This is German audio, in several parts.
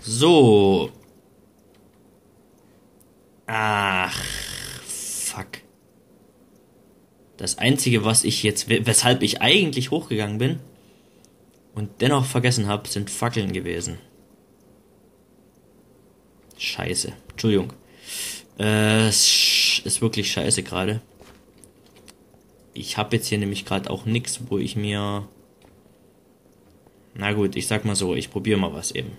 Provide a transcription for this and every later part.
So. Ach, fuck. Das Einzige, was ich jetzt, weshalb ich eigentlich hochgegangen bin und dennoch vergessen habe, sind Fackeln gewesen. Scheiße. Entschuldigung. Es ist wirklich scheiße gerade. Ich habe jetzt hier nämlich gerade auch nichts, wo ich mir... Na gut, ich sag mal so, ich probiere mal was eben.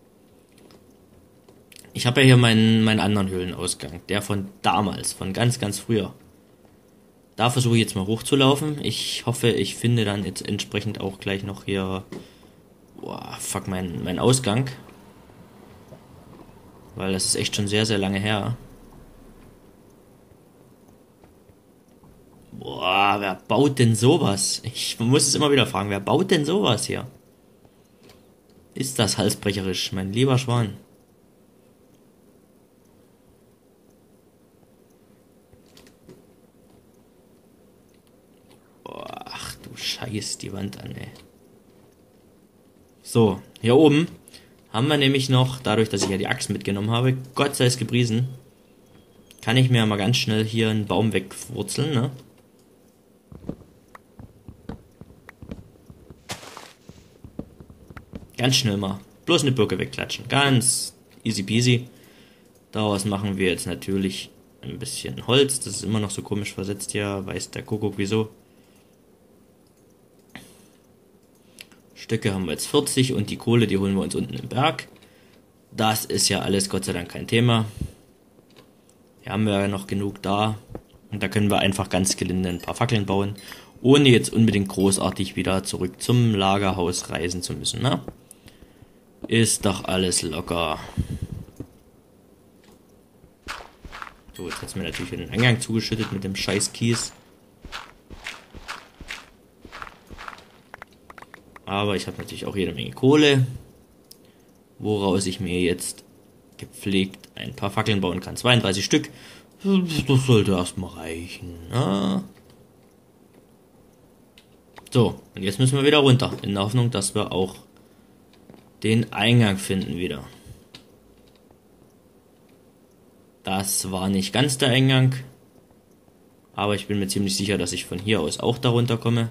Ich habe ja hier meinen anderen Höhlenausgang, der von damals, von ganz, ganz früher. Da versuche ich jetzt mal hochzulaufen. Ich hoffe, ich finde dann jetzt entsprechend auch gleich noch hier... Boah, fuck, mein Ausgang. Weil das ist echt schon sehr, sehr lange her. Boah, wer baut denn sowas? Ich muss es immer wieder fragen, wer baut denn sowas hier? Ist das halsbrecherisch, mein lieber Schwan? Boah, ach du Scheiß, die Wand an, ey. So, hier oben haben wir nämlich noch, dadurch, dass ich ja die Axt mitgenommen habe, Gott sei es gepriesen, kann ich mir mal ganz schnell hier einen Baum wegwurzeln, ne? Ganz schnell mal. Bloß eine Birke wegklatschen. Ganz easy peasy. Daraus machen wir jetzt natürlich ein bisschen Holz. Das ist immer noch so komisch versetzt hier. Weiß der Kuckuck wieso. Stöcke haben wir jetzt 40 und die Kohle, die holen wir uns unten im Berg. Das ist ja alles Gott sei Dank kein Thema. Hier haben wir ja noch genug da. Und da können wir einfach ganz gelinde ein paar Fackeln bauen, ohne jetzt unbedingt großartig wieder zurück zum Lagerhaus reisen zu müssen, ne? Ist doch alles locker. So, jetzt hat es mir natürlich den Eingang zugeschüttet mit dem scheiß Kies. Aber ich habe natürlich auch jede Menge Kohle, woraus ich mir jetzt gepflegt ein paar Fackeln bauen kann. 32 Stück. Das sollte erstmal reichen. Ne? So, und jetzt müssen wir wieder runter. In der Hoffnung, dass wir auch den Eingang finden wieder. Das war nicht ganz der Eingang. Aber ich bin mir ziemlich sicher, dass ich von hier aus auch darunter komme.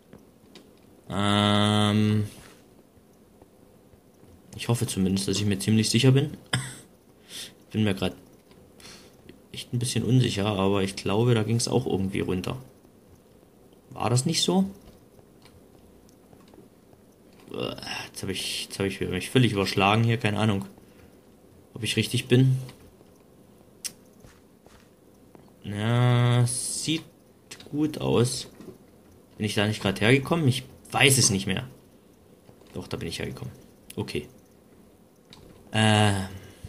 Ich hoffe zumindest, dass ich mir ziemlich sicher bin. Bin mir gerade echt ein bisschen unsicher, aber ich glaube, da ging es auch irgendwie runter. War das nicht so? Jetzt habe ich mich völlig überschlagen hier, keine Ahnung, ob ich richtig bin. Ja, sieht gut aus. Bin ich da nicht gerade hergekommen? Ich weiß es nicht mehr. Doch, da bin ich hergekommen. Okay. Da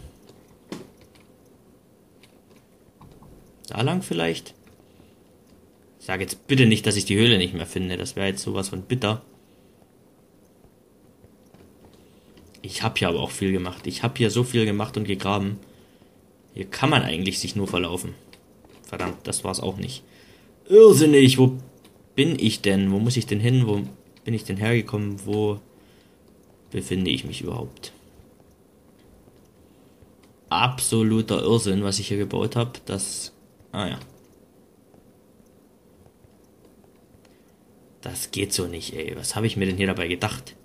lang vielleicht? Ich sage jetzt bitte nicht, dass ich die Höhle nicht mehr finde. Das wäre jetzt sowas von bitter. Ich habe hier aber auch viel gemacht. Ich habe hier so viel gemacht und gegraben. Hier kann man eigentlich sich nur verlaufen. Verdammt, das war's auch nicht. Irrsinnig, wo bin ich denn? Wo muss ich denn hin? Wo bin ich denn hergekommen? Wo befinde ich mich überhaupt? Absoluter Irrsinn, was ich hier gebaut habe. Das... Ah ja. Das geht so nicht, ey. Was habe ich mir denn hier dabei gedacht?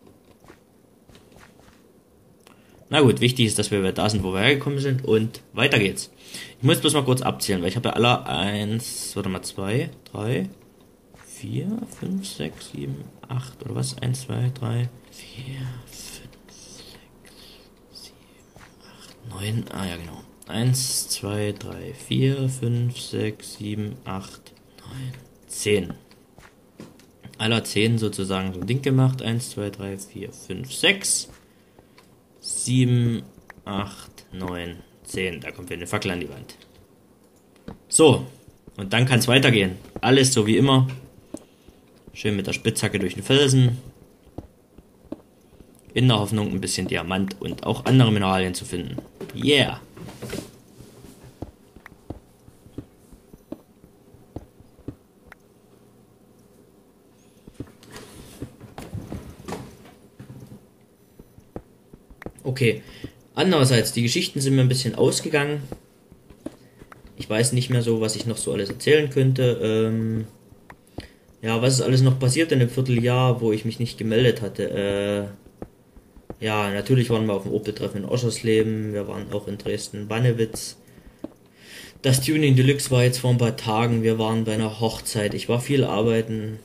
Na gut, wichtig ist, dass wir da sind, wo wir hergekommen sind und weiter geht's. Ich muss bloß mal kurz abzählen, weil ich habe ja alle 2, 3, 4, 5, 6, 7, 8 oder was? 1, 2, 3, 4, 5, 6, 7, 8, 9. Ah ja, genau. 1, 2, 3, 4, 5, 6, 7, 8, 9, 10. Aller 10 sozusagen so ein Ding gemacht. 1, 2, 3, 4, 5, 6, 7, 8, 9, 10. Da kommt wieder eine Fackel an die Wand. So, und dann kann es weitergehen. Alles so wie immer. Schön mit der Spitzhacke durch den Felsen. In der Hoffnung, ein bisschen Diamant und auch andere Mineralien zu finden. Yeah! Okay. Andererseits, die Geschichten sind mir ein bisschen ausgegangen. Ich weiß nicht mehr so, was ich noch so alles erzählen könnte. Ja, was ist alles noch passiert in dem Vierteljahr, wo ich mich nicht gemeldet hatte? Ja, natürlich waren wir auf dem Opel-Treffen in Oschersleben. Wir waren auch in Dresden-Bannewitz. Das Tuning Deluxe war jetzt vor ein paar Tagen. Wir waren bei einer Hochzeit. Ich war viel arbeiten.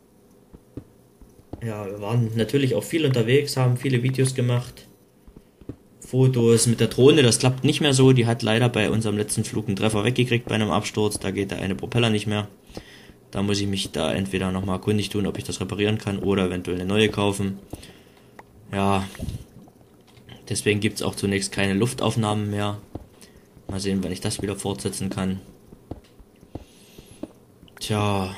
Ja, wir waren natürlich auch viel unterwegs, haben viele Videos gemacht. Fotos mit der Drohne, das klappt nicht mehr so. Die hat leider bei unserem letzten Flug einen Treffer weggekriegt bei einem Absturz. Da geht der eine Propeller nicht mehr. Da muss ich mich da entweder nochmal kundig tun, ob ich das reparieren kann oder eventuell eine neue kaufen. Ja, deswegen gibt es auch zunächst keine Luftaufnahmen mehr. Mal sehen, wann ich das wieder fortsetzen kann. Tja.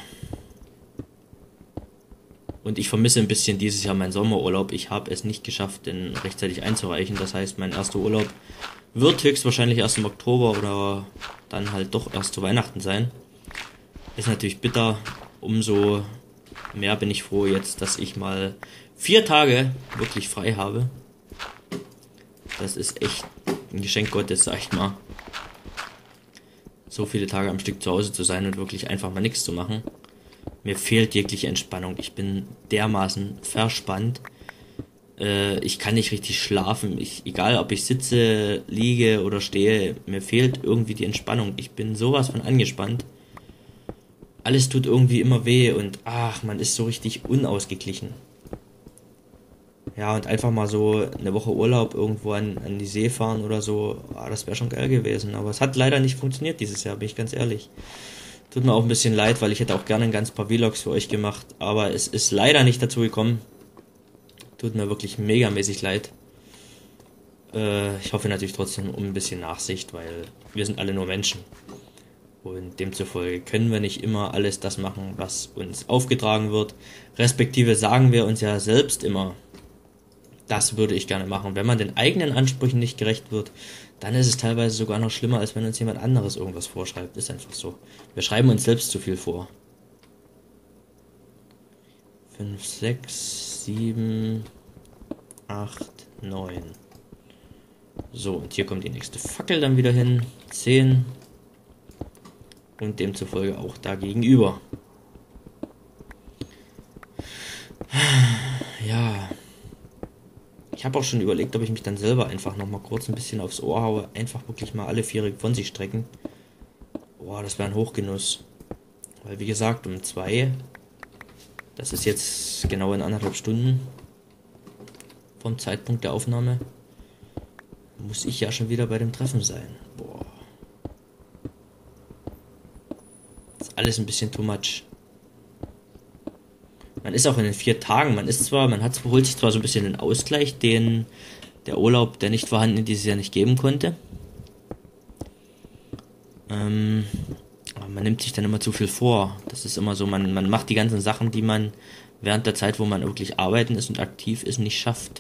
Und ich vermisse ein bisschen dieses Jahr meinen Sommerurlaub. Ich habe es nicht geschafft, den rechtzeitig einzureichen. Das heißt, mein erster Urlaub wird höchstwahrscheinlich erst im Oktober oder dann halt doch erst zu Weihnachten sein. Ist natürlich bitter. Umso mehr bin ich froh jetzt, dass ich mal 4 Tage wirklich frei habe. Das ist echt ein Geschenk Gottes, sag ich mal. So viele Tage am Stück zu Hause zu sein und wirklich einfach mal nichts zu machen. Mir fehlt jegliche Entspannung. Ich bin dermaßen verspannt. Ich kann nicht richtig schlafen. Egal, ob ich sitze, liege oder stehe, mir fehlt irgendwie die Entspannung. Ich bin sowas von angespannt. Alles tut irgendwie immer weh und man ist so richtig unausgeglichen. Ja, und einfach mal so eine Woche Urlaub irgendwo an die See fahren oder so, das wäre schon geil gewesen. Aber es hat leider nicht funktioniert dieses Jahr, bin ich ganz ehrlich. Tut mir auch ein bisschen leid, weil ich hätte auch gerne ein ganz paar Vlogs für euch gemacht. Aber es ist leider nicht dazu gekommen. Tut mir wirklich megamäßig leid. Ich hoffe natürlich trotzdem um ein bisschen Nachsicht, weil wir sind alle nur Menschen. Und demzufolge können wir nicht immer alles das machen, was uns aufgetragen wird. Respektive sagen wir uns ja selbst immer, das würde ich gerne machen. Wenn man den eigenen Ansprüchen nicht gerecht wird, dann ist es teilweise sogar noch schlimmer, als wenn uns jemand anderes irgendwas vorschreibt. Ist einfach so. Wir schreiben uns selbst zu viel vor. 5, 6, 7, 8, 9. So, und hier kommt die nächste Fackel dann wieder hin. 10. Und demzufolge auch da gegenüber. Ja. Ich habe auch schon überlegt, ob ich mich dann selber einfach nochmal kurz ein bisschen aufs Ohr haue. Einfach wirklich mal alle 4 von sich strecken. Boah, das wäre ein Hochgenuss. Weil wie gesagt, um 2, das ist jetzt genau in 1,5 Stunden vom Zeitpunkt der Aufnahme, muss ich ja schon wieder bei dem Treffen sein. Boah. Das ist alles ein bisschen too much. Man ist auch in den 4 Tagen, man holt sich zwar so ein bisschen den Ausgleich, den der Urlaub, der nicht vorhanden dieses Jahr nicht geben konnte. Aber man nimmt sich dann immer zu viel vor. Das ist immer so, man macht die ganzen Sachen, die man während der Zeit, wo man wirklich arbeiten ist und aktiv ist, nicht schafft.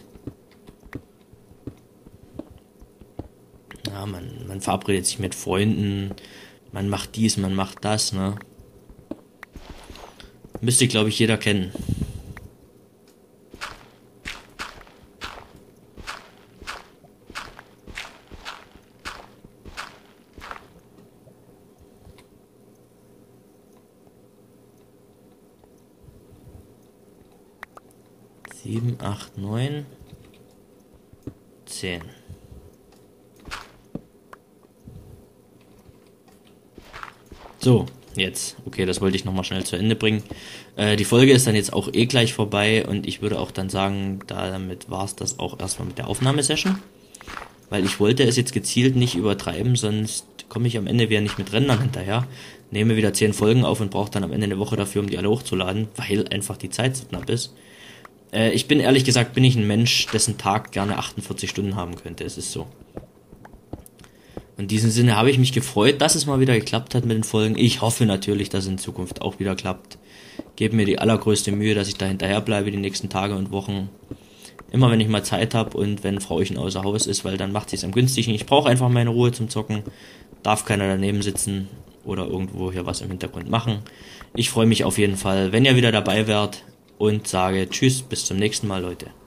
Ja, man verabredet sich mit Freunden, man macht dies, man macht das, ne? Müsste, glaube ich, jeder kennen. Sieben, 8, 9, 10. So, jetzt. Okay, das wollte ich nochmal schnell zu Ende bringen. Die Folge ist dann jetzt auch gleich vorbei und ich würde auch dann sagen, damit war es das auch erstmal mit der Aufnahmesession. Weil ich wollte es jetzt gezielt nicht übertreiben, sonst komme ich am Ende wieder nicht mit Rändern hinterher. Nehme wieder 10 Folgen auf und brauche dann am Ende eine Woche dafür, um die alle hochzuladen, weil einfach die Zeit so knapp ist. Ich bin ehrlich gesagt, bin ich ein Mensch, dessen Tag gerne 48 Stunden haben könnte. Es ist so. In diesem Sinne habe ich mich gefreut, dass es mal wieder geklappt hat mit den Folgen. Ich hoffe natürlich, dass es in Zukunft auch wieder klappt. Gebe mir die allergrößte Mühe, dass ich da hinterher bleibe die nächsten Tage und Wochen. Immer wenn ich mal Zeit habe und wenn Frauchen außer Haus ist, weil dann macht sie es am günstigsten. Ich brauche einfach meine Ruhe zum Zocken. Darf keiner daneben sitzen oder irgendwo hier was im Hintergrund machen. Ich freue mich auf jeden Fall, wenn ihr wieder dabei wärt und sage Tschüss, bis zum nächsten Mal, Leute.